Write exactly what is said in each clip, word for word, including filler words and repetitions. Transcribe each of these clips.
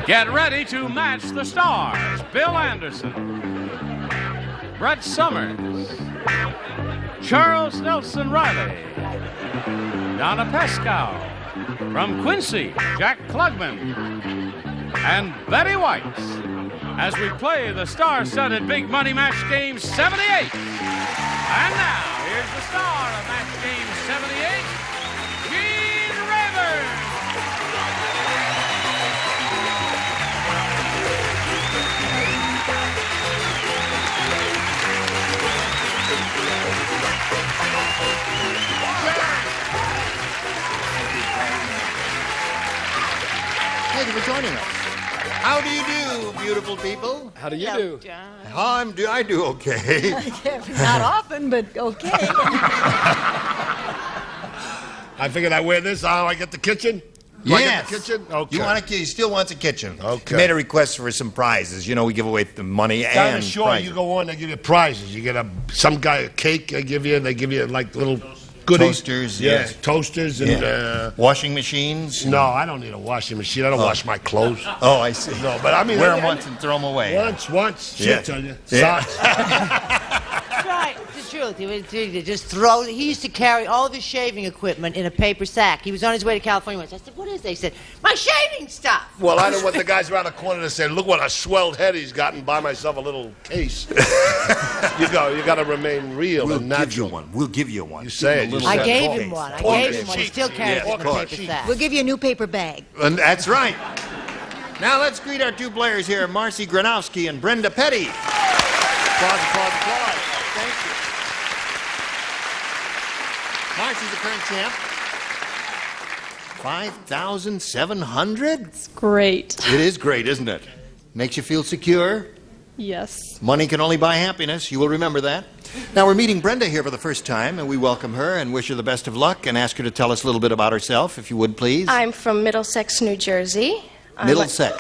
Get ready to match the stars. Bill Anderson, Brett Summers, Charles Nelson Riley, Donna Pescow, from Quincy, Jack Klugman, and Betty White, as we play the star-studded Big Money Match Game seventy-eight. And now, here's the star of Match Game seventy-eight, Gene Rayburn. Thank you for joining us. How do you do, beautiful people? How do you do? How I'm do I do okay? Not often, but okay. I figured I wear this. How I get the kitchen? Do Yes. I get the kitchen? Okay. You want a, he still wants a kitchen. Okay. He made a request for some prizes. You know, we give away the money Down and the shore, prizes. you go on, they give you prizes. You get a some guy a cake they give you, and they give you like little goodies. Toasters, yeah, yes. toasters and. Yeah. Uh, Washing machines. no, I don't need a washing machine. I don't wash my clothes. Oh, I see. No, but I mean, Wear I- them I- once and throw them away. Once, once, Yeah. shit on you. Yeah. Socks. Right, it's the truth. He would he just throw. He used to carry all of his shaving equipment in a paper sack. He was on his way to California once. I said, "What is that?" He said, "My shaving stuff." Well, I don't want the guys around the corner to say, "Look what a swelled head he's got," and buy myself a little case. you go. You got to remain real We'll and give natural. you one. We'll give you one. You say it. You I say it. gave Talk. him one. I Talk gave it. him one. He Sheets. still carries Yeah, it of in a course. paper sack. We'll give you a new paper bag. And that's right. Now let's greet our two players here, Marcy Granowski and Brenda Petty. Applause, applause, applause. Thank you. Marcy's the current champ. five thousand seven hundred? Great. It is great, isn't it? Makes you feel secure. Yes. Money can only buy happiness. You will remember that. Now, we're meeting Brenda here for the first time, and we welcome her and wish her the best of luck and ask her to tell us a little bit about herself, if you would, please. I'm from Middlesex, New Jersey. I'm Middlesex.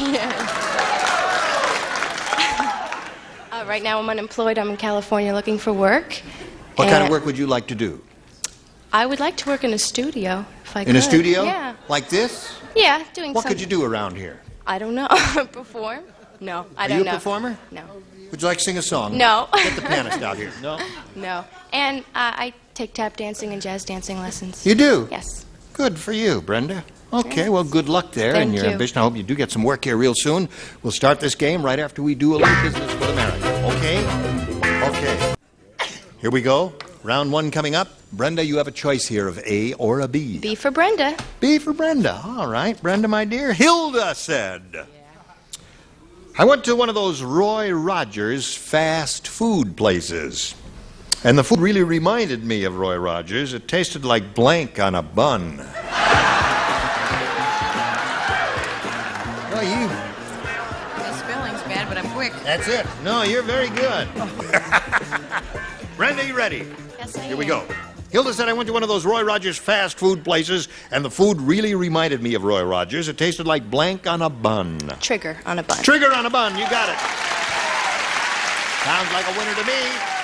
Uh, right now I'm unemployed. I'm in California looking for work. What kind of And work would you like to do? I would like to work in a studio, if I could. In a studio? Yeah. Like this? Yeah, doing What something. could you do around here? I don't know. Perform? No, I Are don't you a know. performer? No. Would you like to sing a song? No. Get the pianist out here. No? No. And uh, I take tap dancing and jazz dancing lessons. You do? Yes. Good for you, Brenda. Okay, well, good luck there in Thank your you. ambition. I hope you do get some work here real soon. We'll start this game right after we do a little business with America. Okay? Okay. Here we go. Round one coming up. Brenda, you have a choice here of A or a B. B for Brenda. B for Brenda. All right, Brenda, my dear. Hilda said, I went to one of those Roy Rogers fast food places. And the food really reminded me of Roy Rogers. It tasted like blank on a bun. Well, you... My spelling's bad, but I'm quick. That's it. No, you're very good. Brenda, you ready? Yes, I Here we am. go. Hilda said, I went to one of those Roy Rogers fast food places, and the food really reminded me of Roy Rogers. It tasted like blank on a bun. Trigger on a bun. Trigger on a bun, you got it. Sounds like a winner to me.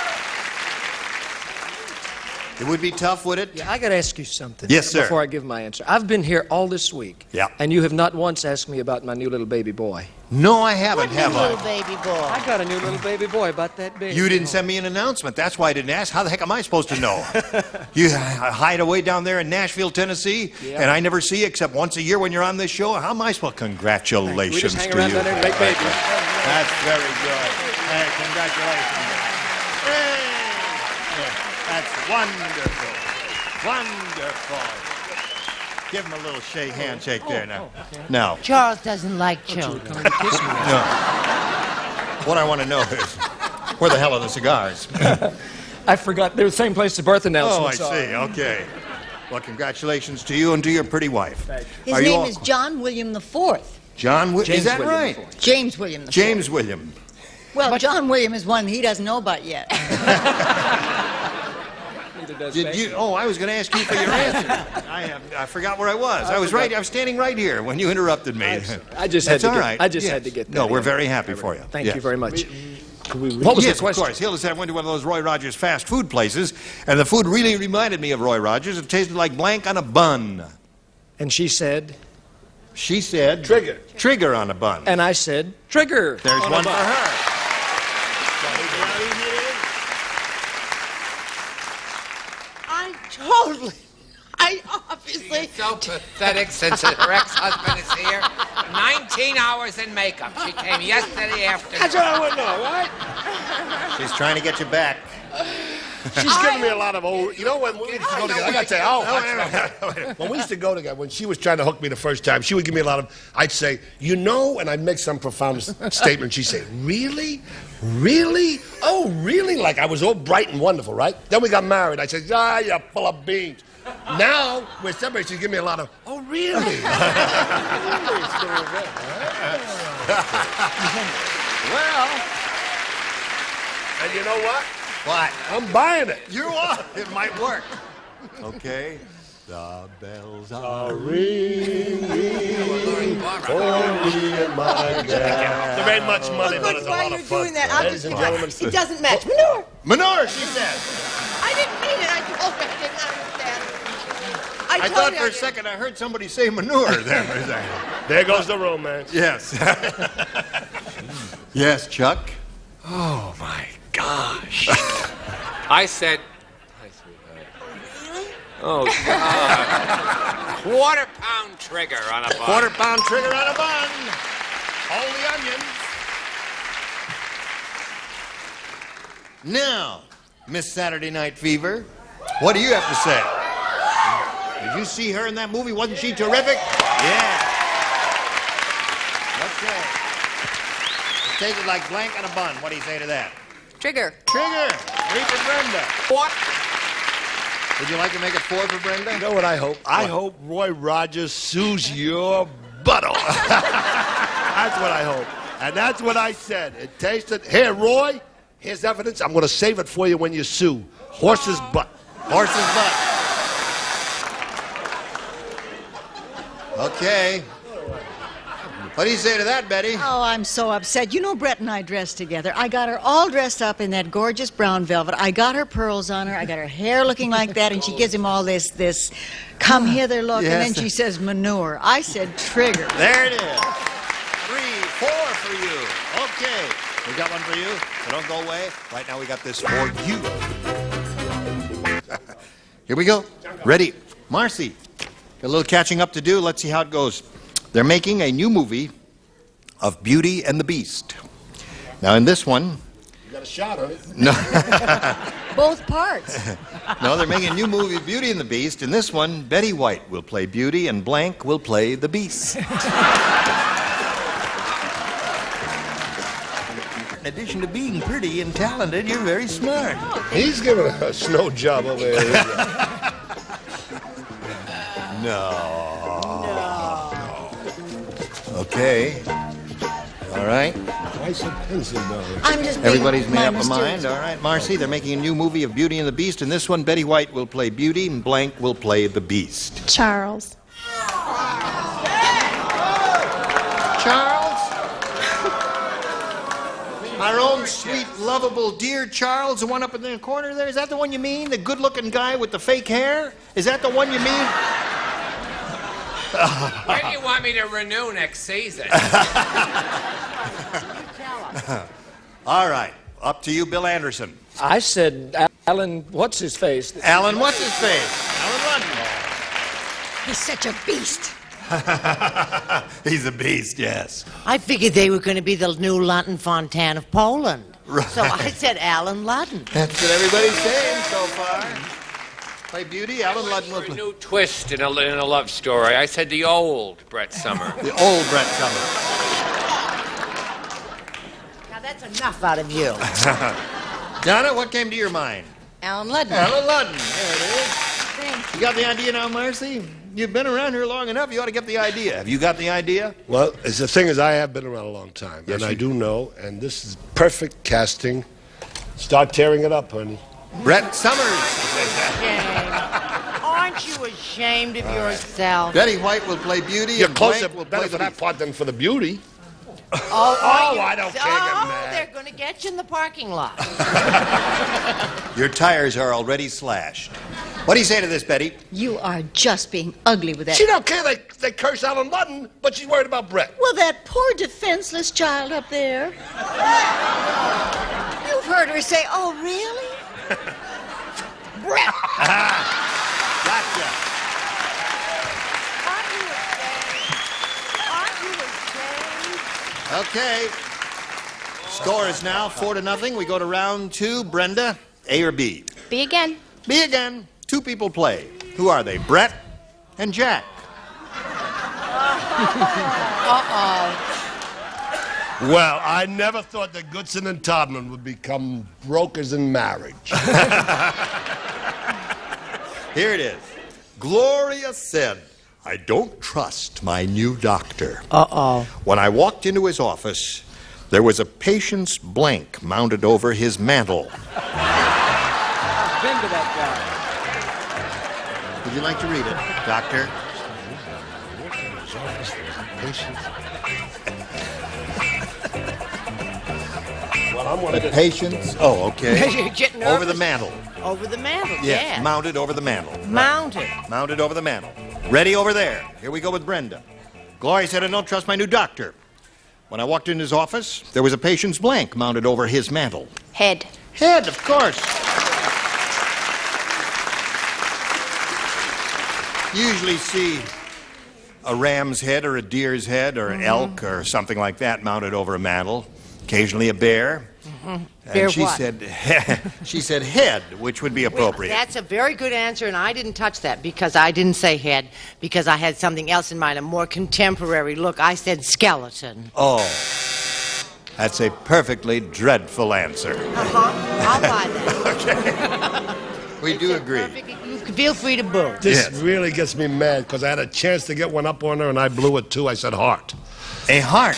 It would be tough, would it? Yeah, I got to ask you something. Yes, sir. Before I give my answer. I've been here all this week. Yeah. And you have not once asked me about my new little baby boy. No, I haven't, What have little I? baby boy? I got a new little baby boy about that big. You didn't send me an announcement. That's why I didn't ask. How the heck am I supposed to know? You h- hide away down there in Nashville, Tennessee, Yeah. and I never see you except once a year when you're on this show. How am I supposed? Congratulations We just hang to around you. down there and make babies. That's very good. Hey, congratulations. Hey. Yeah, that's wonderful. Wonderful. Give him a little shake, handshake there now. Now, Charles doesn't like children. Come and kiss me. no. What I want to know is, where the hell are the cigars? I forgot. They're the same place the birth Oh, I announcements are. see. Okay. Well, congratulations to you and to your pretty wife. His Are you name all- is John William the Fourth. John. Wi- James is that William right? the Fourth. James William the James William. Fourth. Well, John William is one he doesn't know about yet. Neither does Did Becky. you? Oh, I was going to ask you for your answer. I have. I forgot where I was. I, was right. I was standing right here when you interrupted me. I just That's had to all get, right. I just Yes. had to get that No, we're in. very happy for you. Thank Yes. you very much. What was yes, the question? of course. Hilda said I went to one of those Roy Rogers fast food places, and the food really reminded me of Roy Rogers. It tasted like blank on a bun. And she said, She said... Trigger. Trigger on a bun. And I said, trigger. There's on a one for bun. her. I totally, I obviously. She's so pathetic since her ex-husband is here. nineteen hours in makeup. She came yesterday afternoon. That's what I want to know, right? She's trying to get you back. She's giving me a lot of old. You know when we used to go together? I got to say, oh, watch- when we used to go together, when she was trying to hook me the first time, she would give me a lot of. I'd say, you know, and I'd make some profound s- statement. She'd say, really, really, oh, really? Like I was all bright and wonderful, right? Then we got married. I said, ah, you're full of beans. Now we're separated. She's giving me a lot of, oh, really? Well, And you know what? what? I'm buying it. You are. It might work. Okay. The bells are Ringing for me and my gal. There ain't much money, but it's a Why lot you're of fun. doing that? I'll Ladies just and be like, gentlemen, it doesn't match. Manure. Manure, she said. I didn't mean it. I told her I didn't understand. I, I told thought her for I a second I heard somebody say manure there for a second. there goes the romance. Yes. Yes, Chuck. Oh, my gosh. I said... Hi, sweetheart. Oh, God. Quarter pound trigger on a bun. Quarter pound trigger on a bun. Hold the onions. Now, Miss Saturday Night Fever, what do you have to say? Did you see her in that movie? Wasn't she terrific? Yeah. Okay. Take it like blank on a bun. What do you say to that? Trigger. Trigger. Three for Brenda. What? Would you like to make it four for Brenda? You know what I hope? I hope Roy Rogers sues your butt off. That's what I hope. And that's what I said. It tasted. Here, Roy, here's evidence. I'm going to save it for you when you sue. Horse's butt. Horse's butt. Okay. What do you say to that, Betty? Oh, I'm so upset. You know Brett and I dressed together. I got her all dressed up in that gorgeous brown velvet. I got her pearls on her. I got her hair looking like that, and she gives him all this, this come hither look, Yes. and then she says manure. I said trigger. There it is. Three, four for you. Okay. We got one for you, so don't go away. Right now we got this for you. Here we go. Ready. Marcy, got a little catching up to do. Let's see how it goes. They're making a new movie of Beauty and the Beast. Now, in this one... You got a shot on it. No, Both parts. no, they're making a new movie of Beauty and the Beast. In this one, Betty White will play Beauty and Blank will play the Beast. In addition to being pretty and talented, you're very smart. He's giving a snow job over there. No. Okay. All right. Why so pensive, though? I'm just being Everybody's made my up a mysterious- mind. All right, Marcy, they're making a new movie of Beauty and the Beast. In this one, Betty White will play Beauty and Blank will play the Beast. Charles. Charles? Our own sweet, lovable, dear Charles, the one up in the corner there. Is that the one you mean? The good-looking guy with the fake hair? Is that the one you mean? When do you want me to renew next season? All right. Up to you, Bill Anderson. I said, Alan, what's his face? Alan, what's his face? Alan Ludden. He's such a beast. He's a beast, yes. I figured they were going to be the new London Fontan of Poland. Right. So I said Alan Ludden. That's what everybody's saying so far. Play Beauty, Alan Ludden will For a play. new twist in a, in a love story. I said the old Brett Summer. The old Brett Summer. Now that's enough out of you. Donna, what came to your mind? Alan Ludden. Alan Ludden. There it is. You got the idea now, Marcy? You've been around here long enough. You ought to get the idea. Have you got the idea? Well, it's the thing is, I have been around a long time, Yes, and I you- do know, and this is perfect casting. Start tearing it up, honey. Brett Summers. Shame. Aren't you ashamed of yourself? Betty White will play Beauty You're and closer Blank will better play for the that Beast. part than for the beauty. Oh, Oh, you- I don't care, Oh, get mad. they're going to get you in the parking lot. Your tires are already slashed. What do you say to this, Betty? You are just being ugly with that. She don't care. They, they curse Alan Mutton, but she's worried about Brett. Well, that poor defenseless child up there. You've heard her say, oh, really? Brett! Gotcha. Okay. Score is now four to nothing. We go to round two. Brenda, A or B? B again. B again. Two people play. Who are they? Brett and Jack. Uh-oh. Well, I never thought that Goodson and Todman would become brokers in marriage. Here it is. Gloria said, I don't trust my new doctor. Uh-oh. When I walked into his office, there was a patient's blank mounted over his mantle. I've been to that Would you like to read it, Doctor? Well, I'm one The of the... patient's... Oh, okay. You're getting Over the nervous. mantle. Over the mantle, Yes, yeah. mounted over the mantle. Mounted. Mounted over the mantle. Ready over there. Here we go with Brenda. Gloria said, I don't trust my new doctor. When I walked in his office, there was a patient's blank mounted over his mantle. Head. Head, of course. You usually see a ram's head or a deer's head or an elk or something like that mounted over a mantle. Occasionally a bear. And Bear she what? said, she said head, which would be appropriate. That's a very good answer, and I didn't touch that because I didn't say head, because I had something else in mind, a more contemporary look. I said skeleton. Oh, that's a perfectly dreadful answer. Uh-huh. I'll buy that. We do agree. Perfect. You can feel free to boo. This Yes. really gets me mad because I had a chance to get one up on her and I blew it too. I said heart. A heart.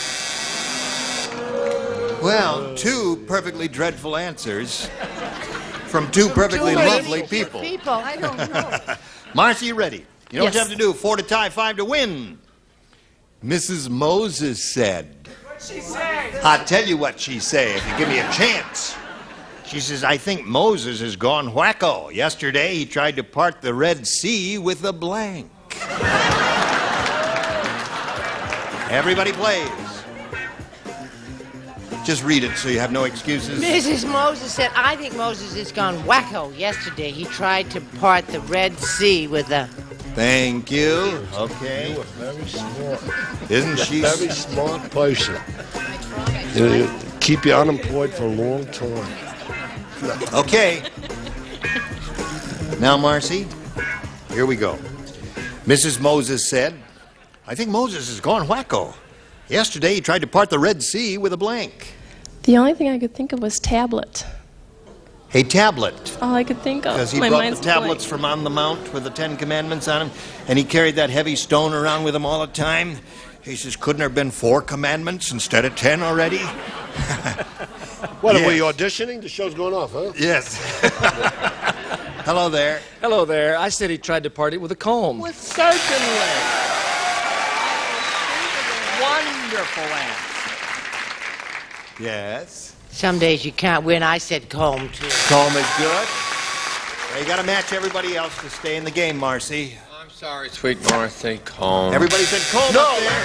Well, two perfectly dreadful answers from two perfectly Two lovely really people. People. I don't know. Marcy, you ready? You know what you Yes. have to do. Four to tie, five to win. Missus Moses said. What'd she say? I'll tell you what she say if you give me a chance. She says, I think Moses has gone wacko. Yesterday he tried to part the Red Sea with a blank. Everybody plays. Just read it so you have no excuses. Missus Moses said, I think Moses has gone wacko. Yesterday he tried to part the Red Sea with a... Thank you. Okay. You're a very smart, Isn't she? very smart person. You know, you keep you unemployed for a long time. Okay. Now, Marcy, here we go. Missus Moses said, I think Moses has gone wacko. Yesterday he tried to part the Red Sea with a blank. The only thing I could think of was tablet. A tablet. All I could think of. Because he My brought mind's the tablets blank. from on the mount with the Ten Commandments on them, and he carried that heavy stone around with him all the time. He says, couldn't there have been four commandments instead of ten already? What, Yes. are we auditioning? The show's going off, huh? Yes. Hello there. Hello there. I said he tried to part it with a comb. Well, certainly. Wonderful answer. Yes. Some days you can't win. I said comb, too. Comb is good. Now you got to match everybody else to stay in the game, Marcy. I'm sorry, sweet Martha. Calm. Everybody said comb No. up there.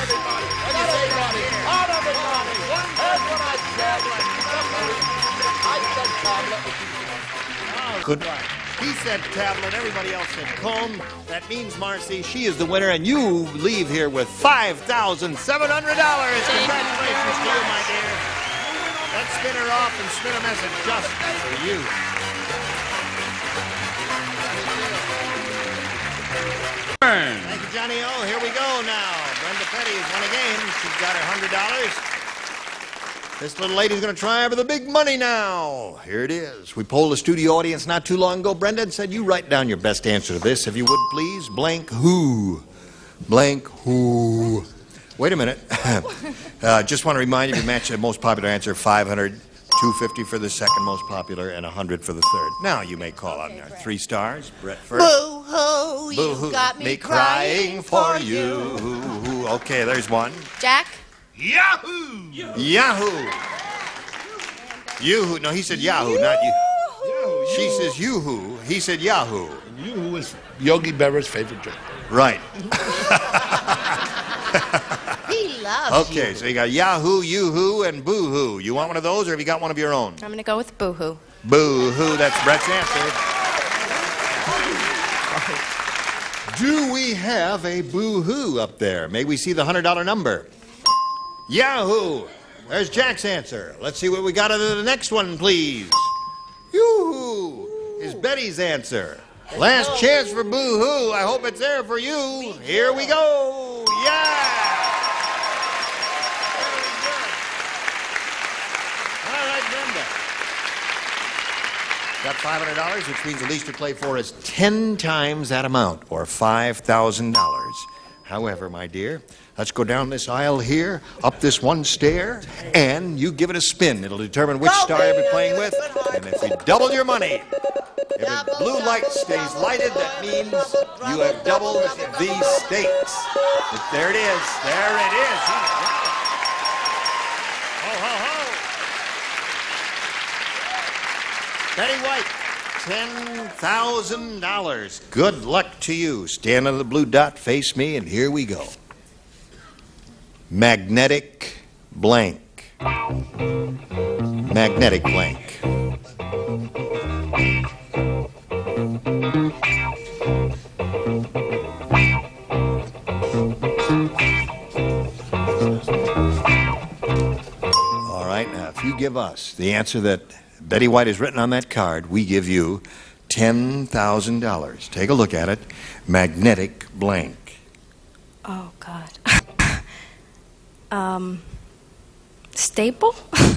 Good. He said tablet. Everybody else said comb. That means, Marcy, she is the winner, and you leave here with five thousand seven hundred dollars. Congratulations to you, my dear. Let's spin her off and spin a message just for you. Turn. Thank you, Johnny O. Here we go now. Brenda Petty has won a game. She's got her one hundred dollars. This little lady's going to try for the big money now. Here it is. We polled the studio audience not too long ago, Brenda, and said, you write down your best answer to this, if you would, please. Blank who. Blank who. Wait a minute. uh, just want to remind you, we matched the most popular answer, five hundred, two hundred fifty for the second most popular, and one hundred for the third. Now you may call on there. Three stars. Brett first. Boo-hoo, you Boo-hoo. got me, Me crying for you. you. Okay, there's one. Jack. Yahoo! Yahoo! Yoo-hoo. No, he said Yahoo, not you. She says Yoo-hoo. He said Yahoo. Yoo-hoo is Yogi Berra's favorite drink. Right. He loves Okay, you. so you got Yahoo, Yoo-hoo, and Boo-hoo. You want one of those, or have you got one of your own? I'm going to go with Boohoo. Boo-hoo, that's Brett's answer. Do we have a Boo-hoo up there? May we see the one hundred dollar number? Yahoo! There's Jack's answer. Let's see what we got into the next one, please. Yoo-hoo is Betty's answer. Last chance for Boo-hoo. I hope it's there for you. Here we go. Yeah! Very good. All right, Brenda. Got five hundred dollars, which means the least to play for is ten times that amount, or five thousand dollars. However, my dear, let's go down this aisle here, up this one stair, and you give it a spin. It'll determine which star you'll be playing with. And if you double your money, if the blue light stays lighted, that means you have doubled the stakes. There it is. There it is. Ho, ho, ho. Betty White, ten thousand dollars. Good luck to you. Stand on the blue dot, face me, and here we go. Magnetic blank. Magnetic blank. All right, now if you give us the answer that Betty White has written on that card, we give you ten thousand dollars. Take a look at it. Magnetic blank. Oh, God. um, staple?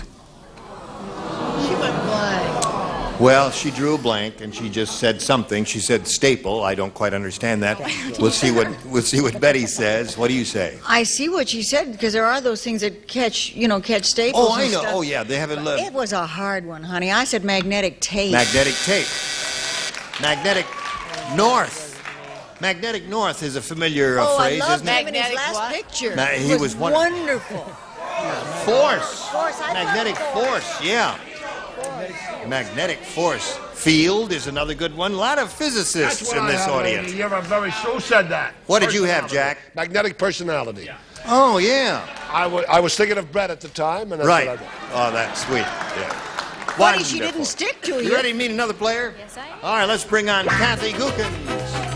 She went blank. Well, she drew a blank and she just said something. She said staple. I don't quite understand that. We'll see what we'll see what Betty says. What do you say? I see what she said, because there are those things that catch, you know, catch staples. Oh, I and know. stuff. Oh, yeah. They have it. But it was a hard one, honey. I said magnetic tape. Magnetic tape. Magnetic north. Magnetic north is a familiar uh, oh, phrase, I loved isn't it? him in his Magnetic last what? picture. Ma- he it was was one- wonderful. Force. Force, I Magnetic thought force. Yeah. Magnetic force. Field is another good one. A lot of physicists That's what in I this have, audience. lady. You're a very who said that? What did you have, Personality. Jack? Magnetic personality. Oh, yeah. I wa- I was thinking of Brett at the time, and that's Right. what I did. Oh, that's sweet. Yeah. Funny she Wonderful. didn't stick to You you. ready to meet another player? Yes, I am. All right, let's bring on Kathy Gookins.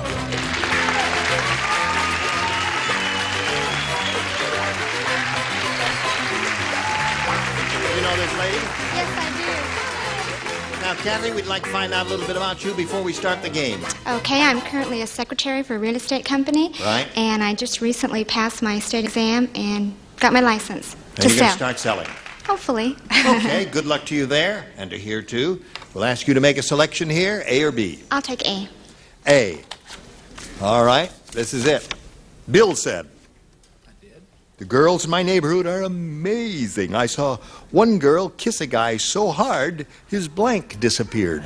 You know this lady? Yes, I Now, Kathy, we'd like to find out a little bit about you before we start the game. do. Okay, I'm currently a secretary for a real estate company. Right. And I just recently passed my state exam and got my license And to you're going sell. to start selling. Hopefully. Okay, good luck to you there and to here, too. We'll ask you to make a selection here, A or B. I'll take A. A. All right, this is it. Bill said, the girls in my neighborhood are amazing. I saw one girl kiss a guy so hard, his blank disappeared.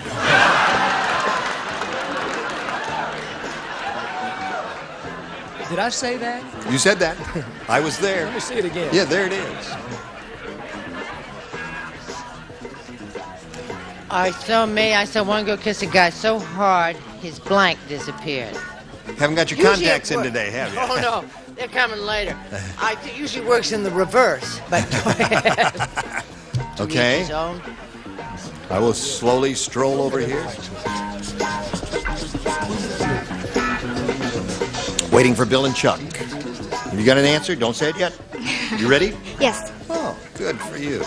Did I say that? You said that. I was there. Let me see it again. Yeah, there it is. I saw me. I saw one girl kiss a guy so hard, his blank disappeared. Haven't got your Usually contacts it in wor- today, have you? Oh, no. They're coming later. I it usually works in the reverse, but go ahead. To each Okay. his own. I will slowly stroll over here. Waiting for Bill and Chuck. Have you got an answer? Don't say it yet. You ready? Yes. Oh, good for you.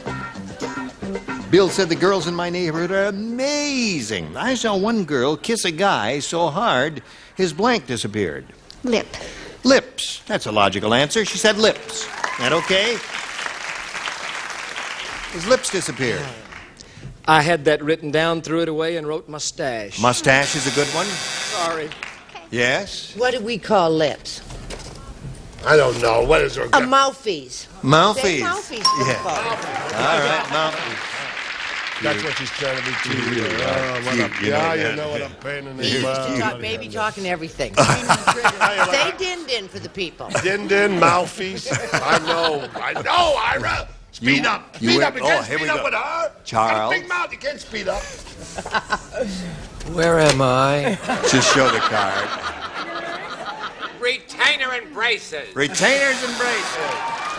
Bill said the girls in my neighborhood are amazing. I saw one girl kiss a guy so hard his blank disappeared. Lip. Lips. That's a logical answer. She said lips. That okay? His lips disappeared. I had that written down, threw it away, and wrote mustache. Mustache is a good one. Sorry. Yes. What do we call lips? I don't know. What is there? A mouthpiece. Mouthies. Say mouthpiece. Yeah. All right, mouthies. That's what she's trying to be You cute. really Oh, are what cute, a- you know yeah, that. you know what I'm paying in He the used to mouth. talk baby talk and everything. Say din din for the people. Din din, mouthpiece. I know. I know, Ira. Speed You- up. you Speed win- up. You oh, can't here we speed up go. with her. Charles. Got a big mouth. You can't speed up. Where am I? Just show the card. Retainer and braces. Retainers and braces.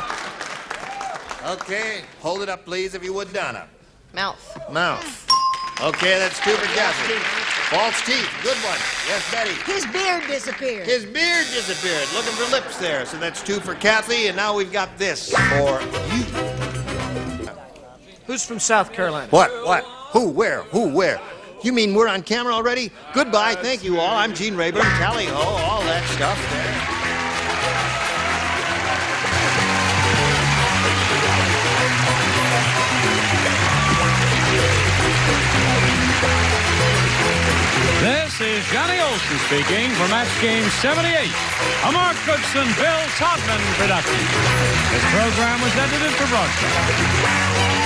Okay, hold it up, please, if you would, Donna. Mouth. Mouth. Okay, that's two for Kathy. False teeth. Good one. Yes, Betty. His beard disappeared. His beard disappeared. Looking for lips there. So that's two for Kathy, and now we've got this for you. Who's from South Carolina? What? What? Who? Where? Who? Where? You mean we're on camera already? Goodbye. Thank you all. I'm Gene Rayburn. Tally ho. All that stuff there. This is Johnny Olson speaking for Match Game seventy-eight, a Mark Goodson, Bill Todman production. This program was edited for broadcast.